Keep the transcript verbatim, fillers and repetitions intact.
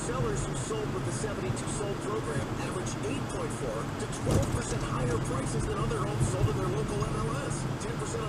Sellers who sold with the seventy-two sold program averaged eight point four to twelve percent higher prices than other homes sold in their local M L S. ten percent